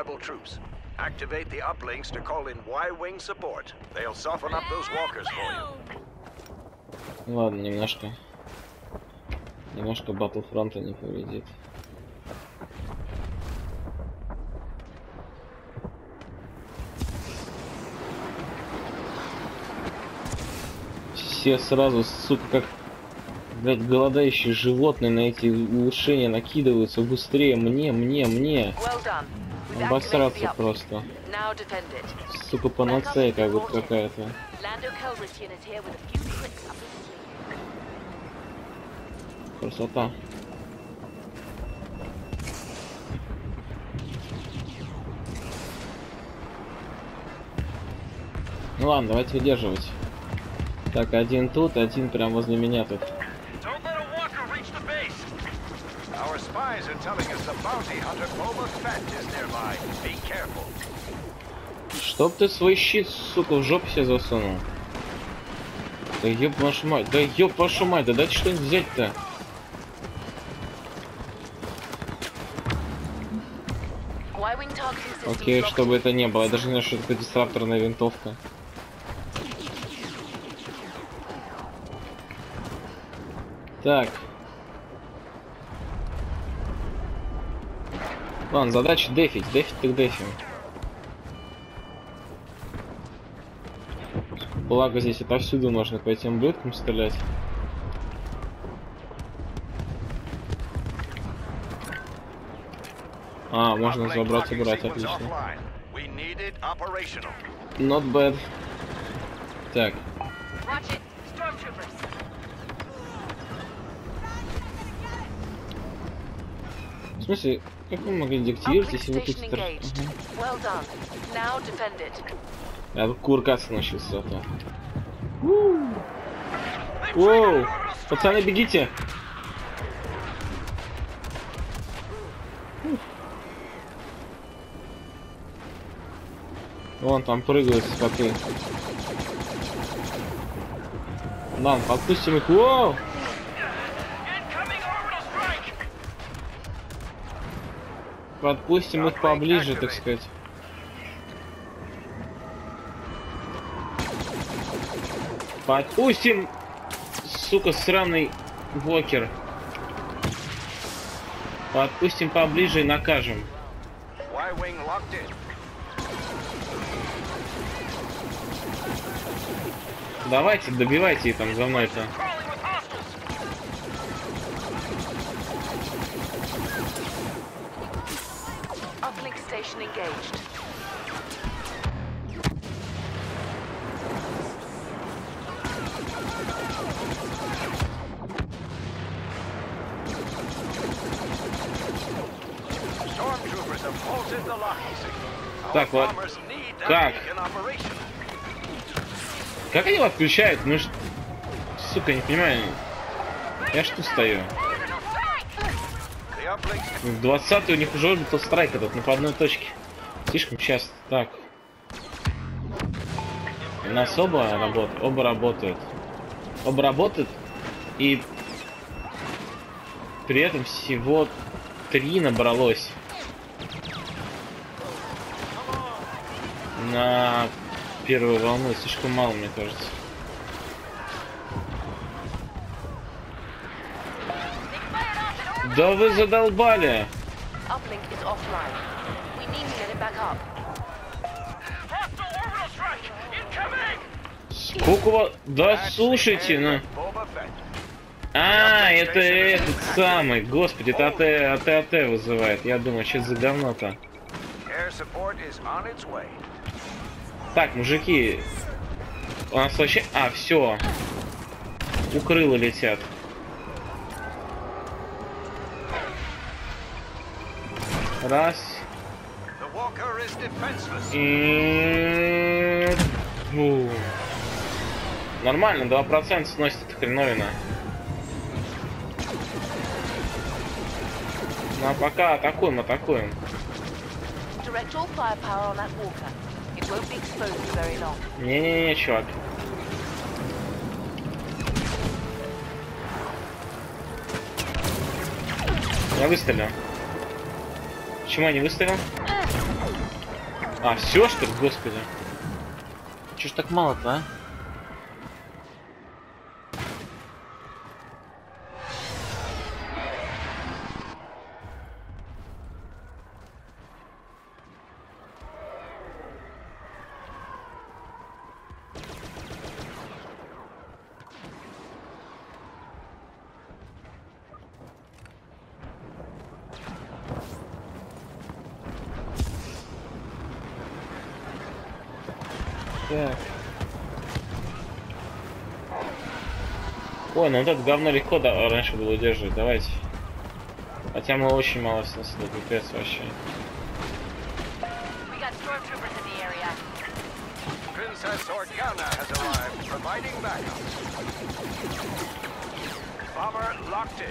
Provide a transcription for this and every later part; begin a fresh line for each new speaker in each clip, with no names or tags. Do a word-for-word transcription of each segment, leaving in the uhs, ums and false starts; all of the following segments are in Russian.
rebel troops. Activate the uplinks to call in Y-wing support. They'll soften up those walkers for you.
Ладно, немножко. Немножко Battlefront не повредит. Все сразу, сука, как, блядь, голодающие животные на эти улучшения накидываются. Быстрее, мне, мне, мне. Обосраться просто. Сука, панацея как будто какая-то. Красота. Ну ладно, давайте выдерживать. Так, один тут, один прям возле меня тут. Чтоб ты свой щит, сука, в жопу себе засунул. Да ёб вашу мать, да ёб вашу мать, да дайте что-нибудь взять-то. Окей, чтобы это не было, я даже не знаю, что это дисрапторная винтовка. Так. Ладно, задача дефить, дефить так дефим. Благо здесь отовсюду можно по этим ублюдкам стрелять. А, можно забрать и брать, отлично. Not bad. Так. В смысле, как вы могли деактивировать, если вы тут стар... Я тут куркаться научился, а то. Воу! Пацаны, бегите! Вон там прыгают скоты. Ладно, подпустим их. Воу! Подпустим их поближе, так сказать. Подпустим, сука, сраный вокер. Подпустим поближе и накажем. Давайте, добивайте их там за мной-то. Так, вот. Как? Как они его отключают? Ну ж... Сука, не понимаю. Я что стою? В двадцатый у них уже был страйк этот, но по одной точке. Слишком часто. Так. У нас оба работают. Оба работают. Оба работают. И при этом всего три набралось. На первую волну слишком мало, мне кажется. Да вы задолбали! Сколько у вас... Да слушайте, ну... А, это этот самый, господи, это АТ, АТ, АТ вызывает. Я думаю, что за говно-то. Так, мужики, у нас вообще... А, все. Укрылы летят. Раз. И... Фу. Нормально, два процента сносит эта хреновина. Ну а пока атакуем, атакуем. Не-не-не, чувак. Я выстрелил. Почему я не выстрелил? А, все что ли, господи. Чё ж так мало-то, а? Так. Ой, ну вот это говно легко да, раньше было удерживать, давайте. Хотя мы очень мало снесли, пипец вообще.
Princess Organa has arrived, providing backup. Bomber locked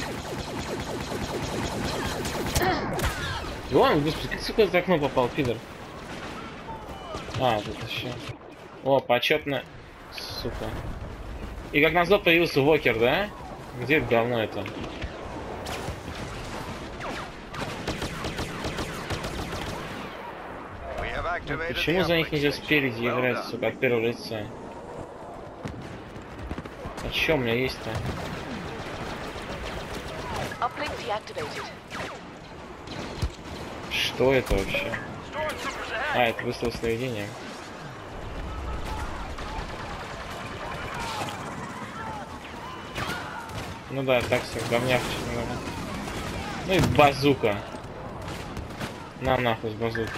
in.
Ладно, господи, как сука за окно попал, пидор? А, тут еще. О, почетно. Сука. И как назло появился Вокер, да? Где это говно это? Ну, почему за них нельзя спереди играть, сука, от первого лица? А чё у меня есть-то? Что это вообще? А, это выстрел с наведением. Ну да, так все, говняк, честно говоря. Ну и базука. На нахуй с базуки.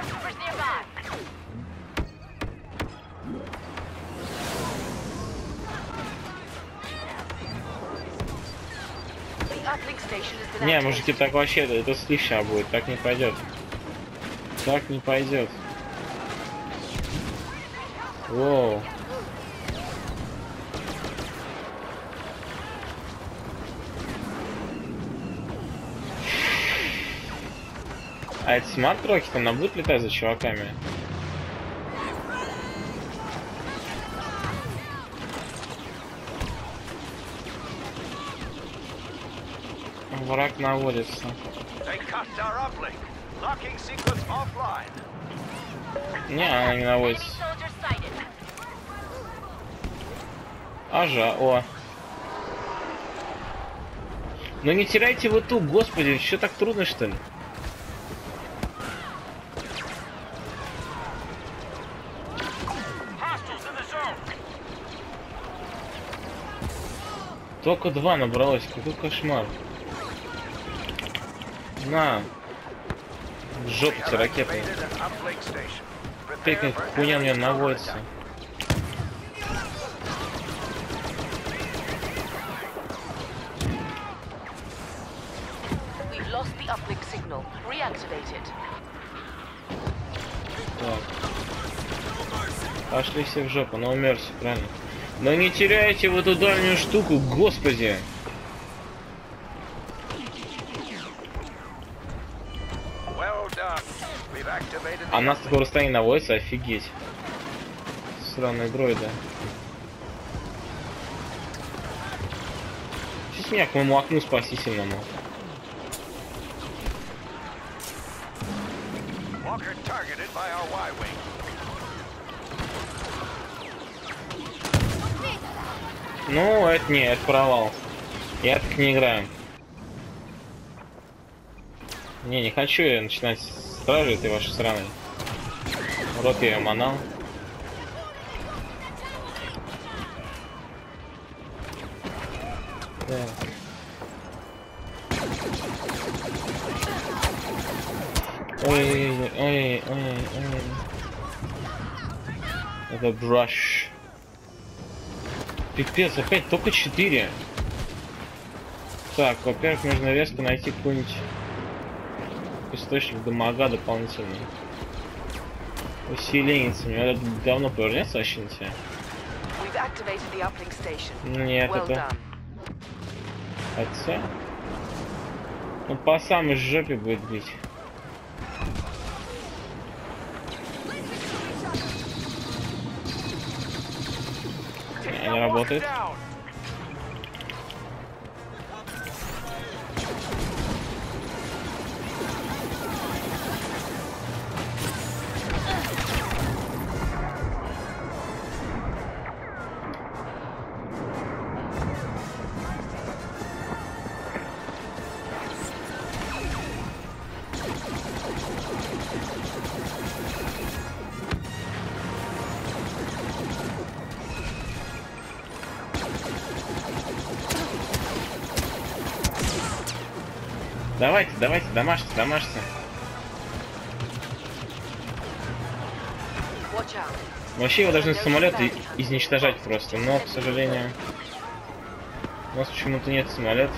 Не, мужики, так вообще, это, это слишком будет, так не пойдет. Так не пойдет. Воу. А это смарт-роки там будет летать за чуваками? Враг наводится. Не, она не наводится. Ажа, о. Ну не теряйте вы ту, господи, что так трудно что ли? Только два набралось, какой кошмар. На. В жопу эти ракеты. Пикник, хуйня мне наводится. Так. Пошли все в жопу, но умерся, правильно. Но не теряйте в эту дальнюю штуку, господи! А нас такое расстояние наводится, офигеть. Сраные дроиды. Сейчас меня к моему окну спасительному. Ну, это не, это провал. Я так не играю. Не, не хочу я начинать стражи этой вашей сраной. Рот я ее манал. Так. Ой, ой, ой, ой, ой. Это браш. Пипец, опять только четыре. Так, во-первых, нужно резко найти какой-нибудь источник дамага дополнительный. Усиленец. У меня давно повернется вообще на тебя. Нет, это... Хотя... Ну, по самой жопе будет бить. Не, не работает. давайте, давайте, домашьте, домашьте. Вообще его должны самолеты изничтожать просто, но, к сожалению, у нас почему-то нет самолетов.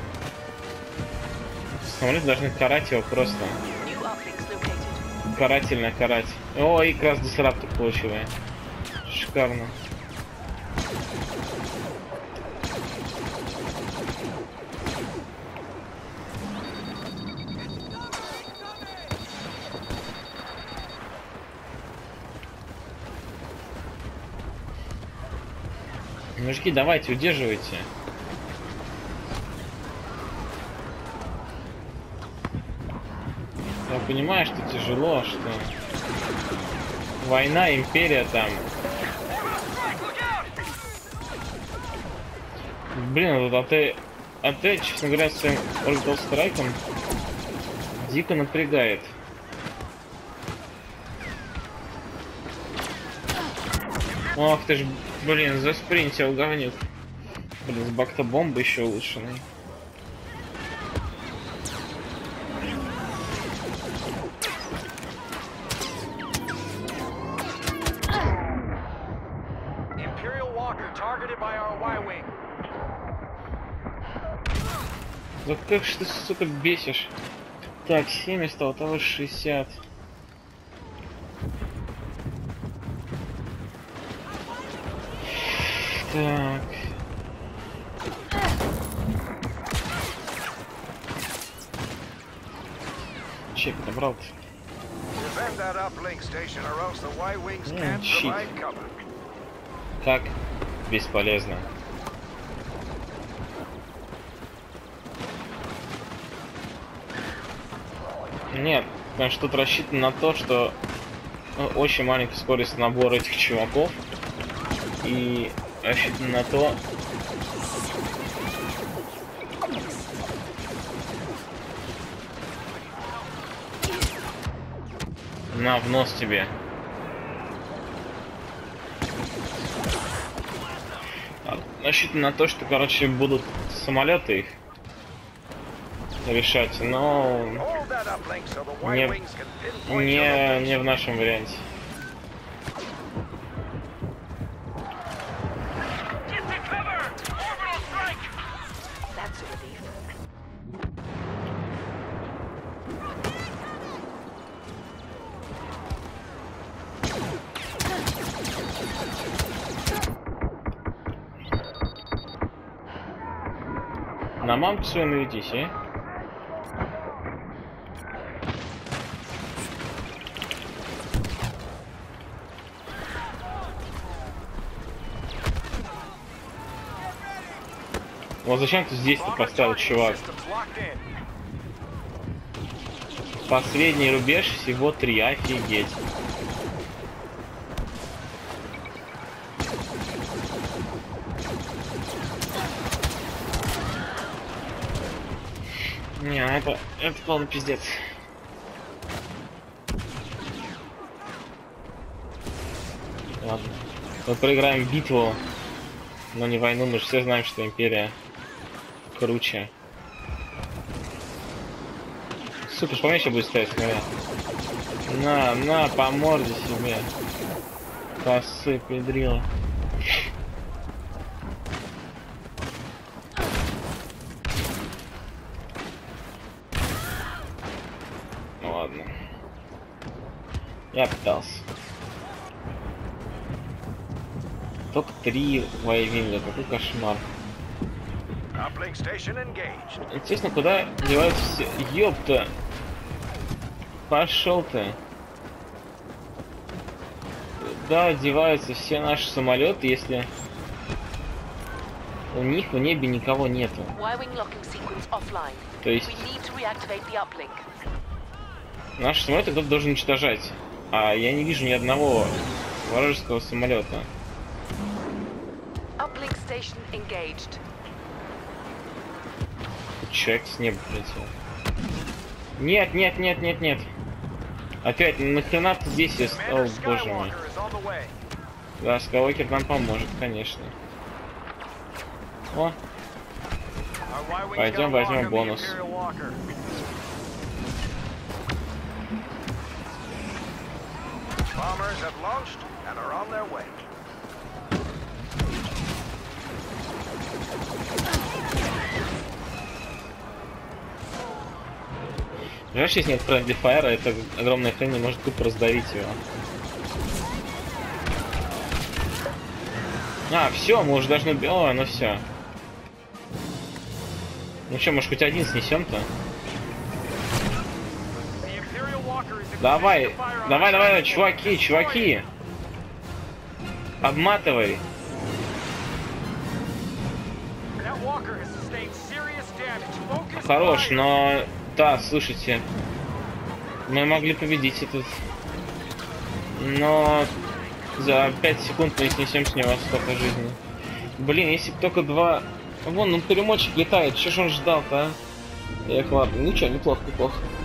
Самолеты должны карать его просто. Карательно карать. О, и как раз дисраптор получил я. Шикарно. Мужики, давайте, удерживайте. Я понимаю, что тяжело, что война, империя там. Блин, вот АТ, АТ, честно говоря, с своим Orbital Strike'ом дико напрягает. Ох ты ж, блин, заспринтил говнюк. Блин, с бак-то бомбы еще улучшенный. Да как ж ты, сука, бесишь? Так, семьдесят, а у того шестьдесят. Так. Чек набрал-то. Mm, щит. Как? Бесполезно. Нет, конечно, тут рассчитано на то, что ну, очень маленькая скорость набора этих чуваков. И рассчитано на то, на, в нос тебе. Рассчитано на то, что, короче, будут самолеты их решать, но не, не, не в нашем варианте. На мамку свою наведись, а? Вот зачем ты здесь-то поставил, чувак? Последний рубеж всего три, офигеть. Не, это, это полный пиздец. Ладно. Мы проиграем битву, но не войну. Мы же все знаем, что империя круче. Сука, что мне еще будет стоять, смотри. На, на, по морде себе. Косы, педрила. Ну ладно. Я пытался. Только три вайвинга, какой кошмар. Интересно, куда деваются все? Ёпта! Пошел ты! Куда деваются все наши самолеты, если у них в небе никого нету? То есть наши самолеты кто-то должен уничтожать, а я не вижу ни одного вражеского самолета. Человек с неба прилетел. Нет, нет, нет, нет, нет. Опять, нахрена ты здесь есть? О, боже мой. Да, Скайуокер нам поможет, конечно. О. Пойдем возьмем бонус.
Bombers have launched and are on their way.
Знаешь, если нет friendly fire, это огромная хрень может тупо раздавить его. А, все, мы уже должны... О, ну все. Ну что, может хоть один снесем-то? Давай, давай, давай, чуваки, чуваки! Обматывай! Хорош, но... Да, слушайте. Мы могли победить этот... Но... За пять секунд мы снесем с него столько жизни. Блин, если бы только два... Вон, он перемотчик летает, что ж он ждал-то, а? Эх, ладно, ничего, неплохо, неплохо.